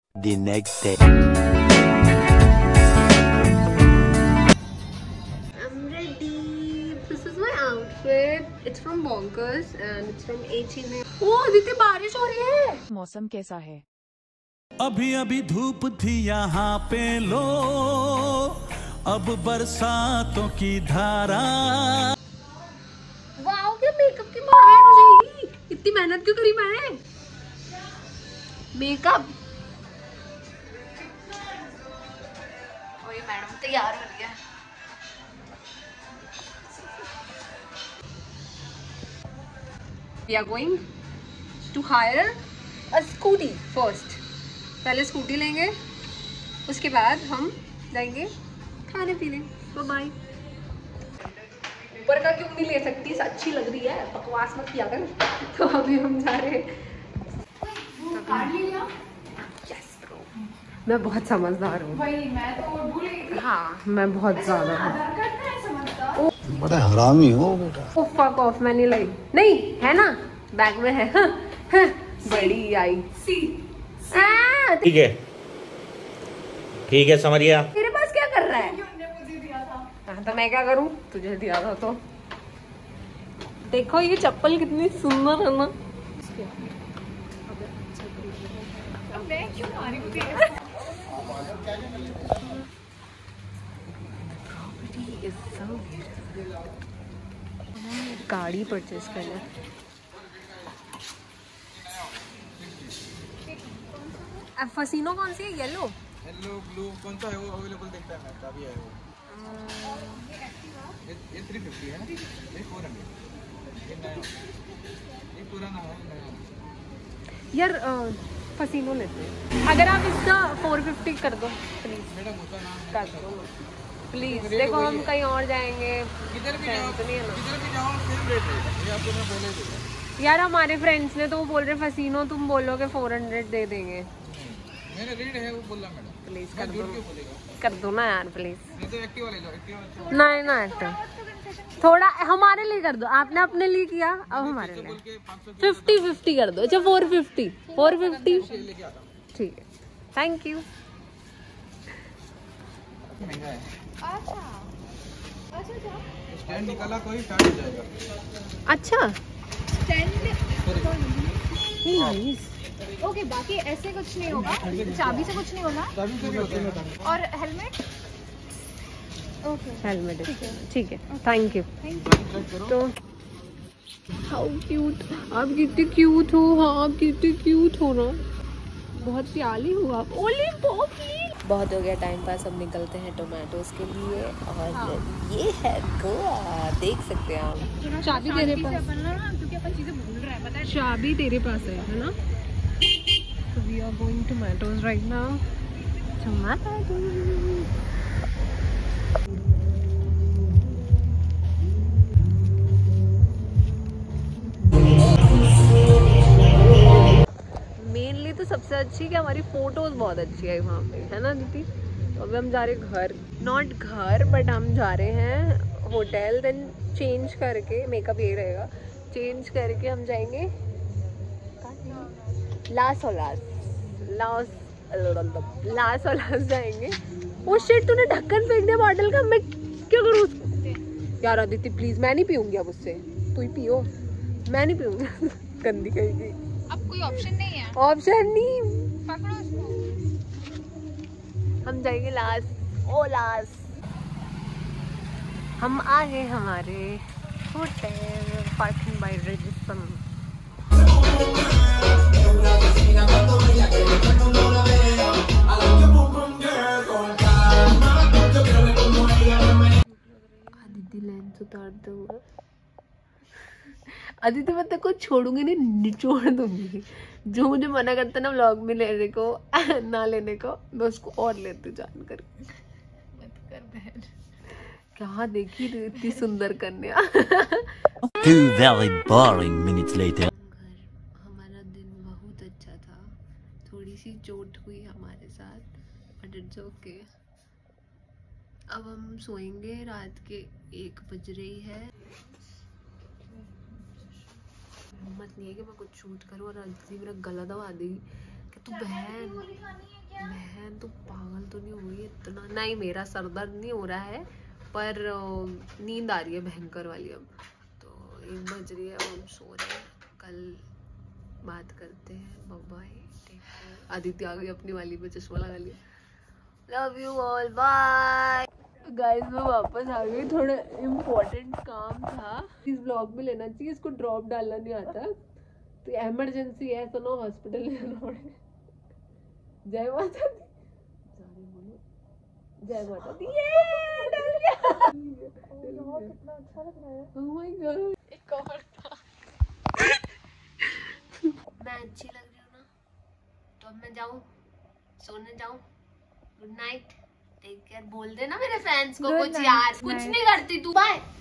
The next day. I'm ready. This is my outfit. It's from Bonkers and it's from H&M. Oh, दीदी बारिश हो रही है। मौसम कैसा है? अभी अभी धूप थी यहाँ पे लो, अब बरसातों की धारा। वाओ, क्या मेकअप की मार हो जाएगी। इतनी मेहनत क्यों करी मैंने? मेकअप। और ये मैडम तैयार हो रही है। We are going to hire a scooty first. पहले स्कूटी लेंगे, उसके बाद हम जाएंगे खाने पीने। तो बाय। ऊपर का क्यों नहीं ले सकती? अच्छी लग रही है, बकवास मत किया कर। तो अभी हम जा रहे हैं। Yes, bro. मैं बहुत समझदार हूँ। मैं तो भूल गई। हाँ, मैं बहुत ज्यादा हूँ। बड़ा हरामी हो बेटा। फक ऑफ, मैं नहीं लाई। नहीं है ना, बैग में है। हाँ, हाँ, बड़ी आई। ठीक है, ठीक है, समझिए। तेरे पास क्या कर रहा है? हाँ, तो मैं क्या करूँ? तुझे दिया था तो। देखो ये चप्पल कितनी सुंदर है ना। मैं क्यों मारी मुझे? गाड़ी परचेज करना है। फसीनो कौन सी है? येलो ब्लू कौन सा है वो अवेलेबल देखता है? मैं अभी है वो। ये 350 है, ये 400, ये नया, ये पुराना है। यार फसीनो लेते हैं। अगर आप इसका 450 कर दो प्लीज। मैडम उसका नाम कर दो प्लीज। देखो हम कहीं और जाएंगे। किधर भी जाओ सेम रेट है, ये आपको मैं बोले दूंगा। यार हमारे फ्रेंड्स ने तो वो बोल रहे फसीनो, तुम बोलोगे 400 दे देंगे। मेरा रेट है वो बोला मैडम। प्लीज कर दो, बोलेगा कर दो ना यार प्लीज। नहीं तो एक्टिवा ले लो, एक्टिवा। नहीं ना एक्टिव, थोड़ा हमारे लिए कर दो। आपने अपने लिए किया, अब हमारे लिए 50-50 कर दो। अच्छा 450 ठीक है, थैंक यू। महंगा है। अच्छा स्टैंड निकाला कोई स्टार्ट हो जाएगा। अच्छा नाइस। ओके, बाकी ऐसे कुछ नहीं होगा, चाबी से कुछ नहीं होगा। चाबी से भी होता है। और हेलमेट? ओके, हेलमेट ठीक है, थैंक यू। तो हाउ क्यूट, आप कितने क्यूट हो। हाँ आप कितने क्यूट हो ना, बहुत प्यारी हो आप। ओली पॉपली। बहुत हो गया टाइम पास, अब निकलते हैं टोमेटोज के लिए। और हाँ। ये है गोवा, देख सकते हैं आप। चाबी तेरे पास, क्योंकि अपन चीजें भूल रहे हैं, पता है। चाबी तेरे पास है ना। So we are going to tomatoes right now. Tomatoes. Mainly तो सबसे अच्छी कि हमारी फोटोज बहुत अच्छी आई वहाँ पे, है ना दीदी। तो अभी हम जा रहे हैं घर, नॉट घर बट हम जा रहे हैं होटल। देन चेंज करके, मेकअप ये रहेगा, चेंज करके हम जाएंगे लास जाएंगे। वो शिट, तूने ढक्कन फेंक दिया बॉटल का, मैं क्या करूँ उसको? यार अदिति प्लीज, मैं नहीं पीऊंगी अब उससे, तू ही पियो, मैं नहीं पीऊंगी। गंदी कहेगी। अब कोई ऑप्शन नहीं है। ऑप्शन नहीं, पकड़ो उसको। हम जाएंगे लास। ओ लास, हम आ गए हमारे hotel, parking by registration. Aditya lens उतार दूंगा। आदित्य मैं तेरे को छोड़ूंगी नहीं, निचोड़ दूंगी। जो मुझे मना करता ना व्लॉग में लेने को, ना लेने को, मैं उसको और लेती जान कर। मत कर बहन, क्या देखी इतनी सुंदर कन्या। 2 very boring minutes later. हमारा दिन बहुत अच्छा था, थोड़ी सी चोट हुई हमारे साथ, बट इट्स ओके। अब हम सोएंगे, रात के 1 बज रही है। हिम्मत नहीं है कि मैं कुछ शूट करूं और अदिति मेरा गला दबा देगी कि तू बहन ना, नहीं मेरा सर दर्द नहीं हो रहा है, पर नींद आ रही है भयंकर वाली। अब तो 1 बज रही है और हम सो रहे हैं। कल बात करते हैं, बाय बाय। आदित्य आ गई अपनी वाली में, चश्मा लगा लिया। Love you all, bye guys. मैं वापस आ गई, थोड़ा इम्पोर्टेंट काम था इस ब्लॉग में लेना चाहिए, इसको ड्रॉप डालना नहीं आता तो इमरजेंसी है, तो ना हॉस्पिटल ले जाना पड़ेगा। जय माता दी, जय माता दी। ये डाल गया, कितना अच्छा लग रहा है। ओह माय गॉड, एक और था। मैं अच्छी लग रही हूँ ना, तो अब मैं जाऊँ सोने जाऊँ। Good night, take care. बोल देना मेरे फैंस को कुछ यार, कुछ नहीं करती तू, बाय।